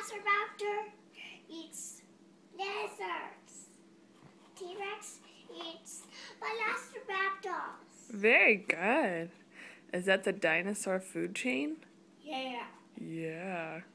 Velociraptor eats lizards. T-Rex eats velociraptors. Very good. Is that the dinosaur food chain? Yeah. Yeah.